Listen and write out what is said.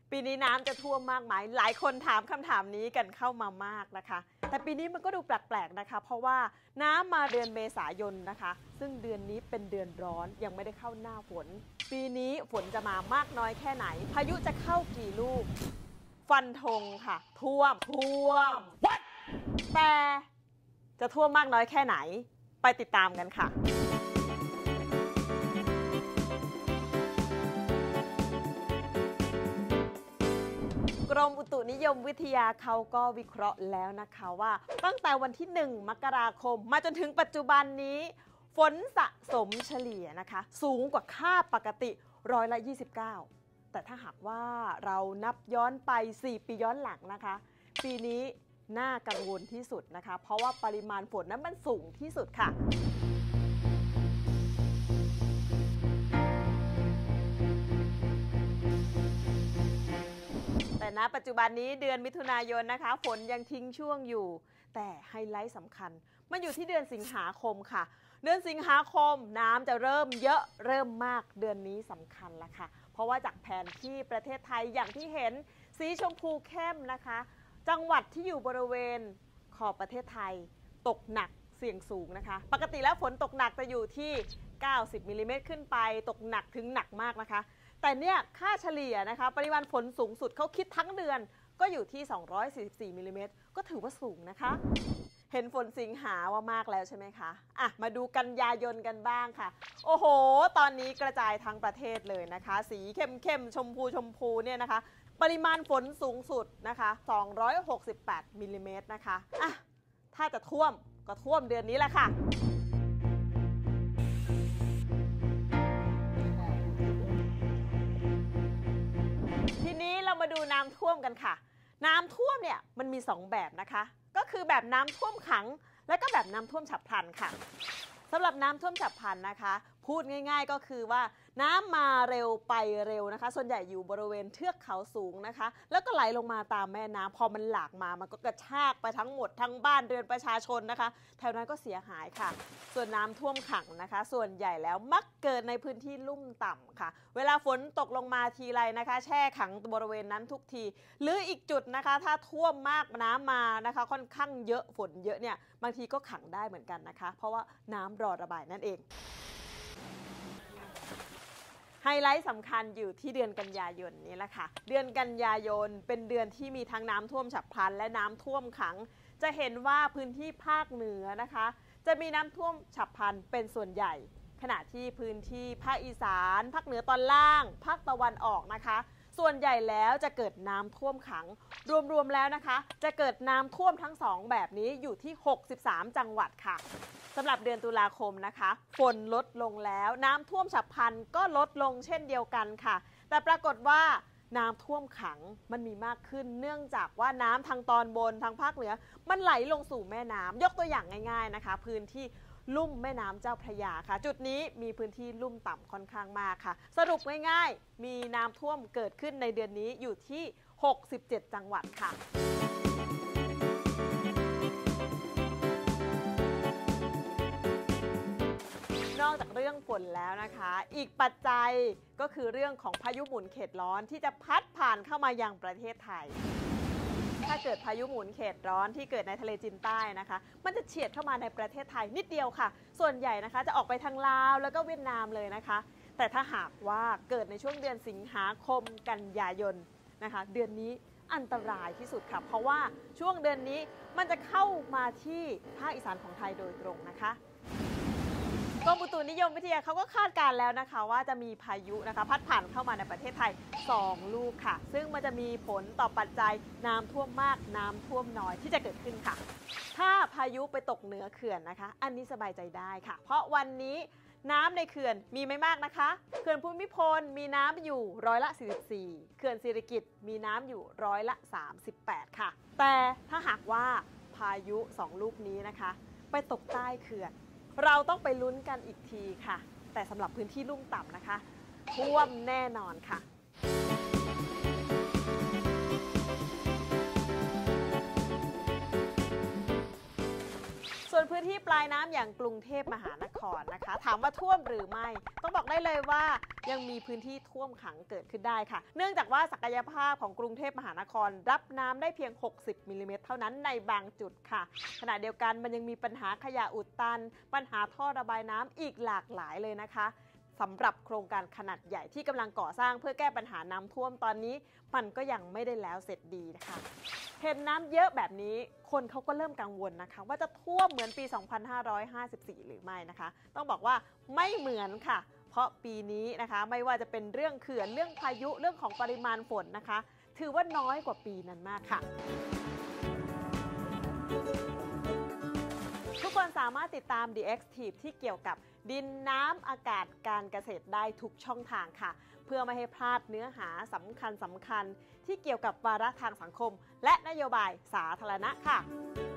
ปีนี้น้ำจะท่วมมากไหมหลายคนถามคำถามนี้กันเข้ามามากนะคะแต่ปีนี้มันก็ดูแปลกๆนะคะเพราะว่าน้ำมาเดือนเมษายนนะคะซึ่งเดือนนี้เป็นเดือนร้อนยังไม่ได้เข้าหน้าฝนปีนี้ฝนจะมามากน้อยแค่ไหนพายุจะเข้ากี่ลูกฟันธงค่ะท่วมWhat? แต่จะท่วมมากน้อยแค่ไหนไปติดตามกันค่ะกรมอุตุนิยมวิทยาเขาก็วิเคราะห์แล้วนะคะว่าตั้งแต่วันที่1 มกราคมมาจนถึงปัจจุบันนี้ฝนสะสมเฉลี่ยนะคะสูงกว่าค่าปกติ29%แต่ถ้าหากว่าเรานับย้อนไป4 ปีย้อนหลังนะคะปีนี้น่ากังวลที่สุดนะคะเพราะว่าปริมาณฝนนั้นมันสูงที่สุดค่ะแต่ณปัจจุบันนี้เดือนมิถุนายนนะคะฝนยังทิ้งช่วงอยู่แต่ไฮไลท์สำคัญมันอยู่ที่เดือนสิงหาคมค่ะเดือนสิงหาคมน้ำจะเริ่มเยอะเริ่มมากเดือนนี้สำคัญละค่ะเพราะว่าจากแผนที่ประเทศไทยอย่างที่เห็นสีชมพูเข้มนะคะจังหวัดที่อยู่บริเวณขอบประเทศไทยตกหนักเสี่ยงสูงนะคะปกติแล้วฝนตกหนักจะอยู่ที่90 มิลลิเมตรขึ้นไปตกหนักถึงหนักมากนะคะแต่เนี่ยค่าเฉลี่ยนะคะปริมาณฝนสูงสุดเขาคิดทั้งเดือนก็อยู่ที่244 มิลลิเมตรก็ถือว่าสูงนะคะเห็นฝนสิงหาว่ามากแล้วใช่ไหมคะมาดูกันยายนกันบ้างค่ะโอ้โหตอนนี้กระจายทั้งประเทศเลยนะคะสีเข้มๆชมพูเนี่ยนะคะปริมาณฝนสูงสุดนะคะ268 มิลลิเมตรนะคะถ้าจะท่วมก็ท่วมเดือนนี้แหละค่ะทีนี้เรามาดูน้ำท่วมกันค่ะน้ำท่วมเนี่ยมันมี2แบบนะคะก็คือแบบน้ำท่วมขังและก็แบบน้ำท่วมฉับพลันค่ะสำหรับน้ำท่วมฉับพลันนะคะพูดง่ายๆก็คือว่าน้ำมาเร็วไปเร็วนะคะส่วนใหญ่อยู่บริเวณเทือกเขาสูงนะคะแล้วก็ไหลลงมาตามแม่น้ำพอมันหลากมามันก็กระชากไปทั้งหมดทั้งบ้านเรือนประชาชนนะคะแถวนั้นก็เสียหายค่ะส่วนน้ำท่วมขังนะคะส่วนใหญ่แล้วมักเกิดในพื้นที่ลุ่มต่ำค่ะเวลาฝนตกลงมาทีไรนะคะแช่ขังบริเวณนั้นทุกทีหรืออีกจุดนะคะถ้าท่วมมากน้ำมานะคะค่อนข้างเยอะฝนเยอะเนี่ยบางทีก็ขังได้เหมือนกันนะคะเพราะว่าน้ำรอระบายนั่นเองไฮไลท์สำคัญอยู่ที่เดือนกันยายนนี้แหละค่ะเดือนกันยายนเป็นเดือนที่มีทั้งน้ำท่วมฉับพลันและน้ำท่วมขังจะเห็นว่าพื้นที่ภาคเหนือนะคะจะมีน้ำท่วมฉับพลันเป็นส่วนใหญ่ขณะที่พื้นที่ภาคอีสานภาคเหนือตอนล่างภาคตะวันออกนะคะส่วนใหญ่แล้วจะเกิดน้ำท่วมขังรวมๆแล้วนะคะจะเกิดน้ำท่วมทั้ง2แบบนี้อยู่ที่63 จังหวัดค่ะสำหรับเดือนตุลาคมนะคะฝนลดลงแล้วน้ำท่วมฉับพลันก็ลดลงเช่นเดียวกันค่ะแต่ปรากฏว่าน้ำท่วมขังมันมีมากขึ้นเนื่องจากว่าน้ำทางตอนบนทางภาคเหนือมันไหลลงสู่แม่น้ำยกตัวอย่างง่ายๆนะคะพื้นที่ลุ่มแม่น้ำเจ้าพระยาค่ะจุดนี้มีพื้นที่ลุ่มต่ำค่อนข้างมากค่ะสรุปง่ายๆมีน้ำท่วมเกิดขึ้นในเดือนนี้อยู่ที่67 จังหวัดค่ะนอกจากเรื่องฝนแล้วนะคะอีกปัจจัยก็คือเรื่องของพายุหมุนเขตร้อนที่จะพัดผ่านเข้ามายังประเทศไทยถ้าเกิดพายุหมุนเขตร้อนที่เกิดในทะเลจีนใต้นะคะมันจะเฉียดเข้ามาในประเทศไทยนิดเดียวค่ะส่วนใหญ่นะคะจะออกไปทางลาวแล้วก็เวียดนามเลยนะคะแต่ถ้าหากว่าเกิดในช่วงเดือนสิงหาคมกันยายนนะคะเดือนนี้อันตรายที่สุดค่ะเพราะว่าช่วงเดือนนี้มันจะเข้ามาที่ภาคอีสานของไทยโดยตรงนะคะกรมอุตุนิยมวิทยาเขาก็คาดการณ์แล้วนะคะว่าจะมีพายุนะคะพัดผ่านเข้ามาในประเทศไทย2 ลูกค่ะซึ่งมันจะมีผลต่อปัจจัยน้ำท่วมมากน้ำท่วมน้อยที่จะเกิดขึ้นค่ะถ้าพายุไปตกเหนือเขื่อนนะคะอันนี้สบายใจได้ค่ะเพราะวันนี้น้ำในเขื่อนมีไม่มากนะคะเขื่อนภูมิพลมีน้ำอยู่44%เขื่อนสิริกิติ์มีน้ำอยู่38%ค่ะแต่ถ้าหากว่าพายุ2 ลูกนี้นะคะไปตกใต้เขื่อนเราต้องไปลุ้นกันอีกทีค่ะแต่สำหรับพื้นที่ลุ่มต่ำนะคะท่วมแน่นอนค่ะส่วนพื้นที่ปลายน้ำอย่างกรุงเทพมหานครนะคะถามว่าท่วมหรือไม่ต้องบอกได้เลยว่ายังมีพื้นที่ท่วมขังเกิดขึ้นได้ค่ะเนื่องจากว่าศักยภาพของกรุงเทพมหานครรับน้ำได้เพียง60มิลลิเมตรเท่านั้นในบางจุดค่ะขณะเดียวกันมันยังมีปัญหาขยะอุดตันปัญหาท่อระบายน้ำอีกหลากหลายเลยนะคะสำหรับโครงการขนาดใหญ่ที่กำลังก่อสร้างเพื่อแก้ปัญหาน้ำท่วมตอนนี้มันก็ยังไม่ได้แล้วเสร็จดีนะคะเห็นน้ำเยอะแบบนี้คนเขาก็เริ่มกังวลนะคะว่าจะท่วมเหมือนปี 2554 หรือไม่นะคะต้องบอกว่าไม่เหมือนค่ะเพราะปีนี้นะคะไม่ว่าจะเป็นเรื่องเขื่อนเรื่องพายุเรื่องของปริมาณฝนนะคะถือว่าน้อยกว่าปีนั้นมากค่ะทุกคนสามารถติดตาม The Active ที่เกี่ยวกับดินน้ำอากาศการเกษตรได้ทุกช่องทางค่ะเพื่อไม่ให้พลาดเนื้อหาสำคัญที่เกี่ยวกับวาระทางสังคมและนโยบายสาธารณะค่ะ